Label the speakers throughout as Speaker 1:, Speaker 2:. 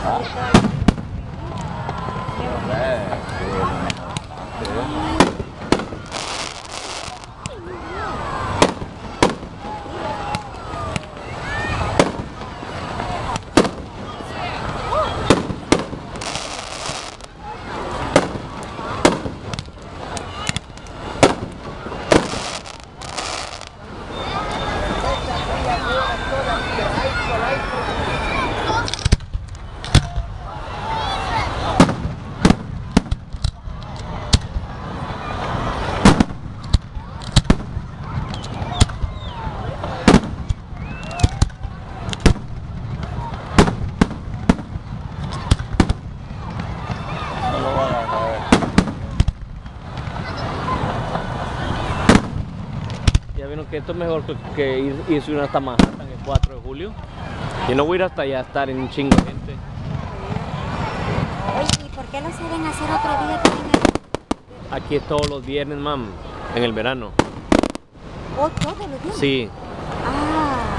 Speaker 1: Ya vieron que esto es mejor que irse hasta Manhattan el 4 de julio. Yo no voy a ir hasta allá a estar en un chingo de gente.
Speaker 2: Oye, ¿y por qué lo saben hacer otro día que vengan?
Speaker 1: Aquí es todos los viernes, mam, en el verano.
Speaker 2: ¿Oh, todos los días?
Speaker 1: Sí.
Speaker 2: Ah.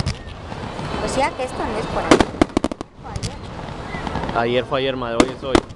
Speaker 2: O sea que esto no es por ahí.
Speaker 1: Ayer fue ayer, madre, hoy es hoy.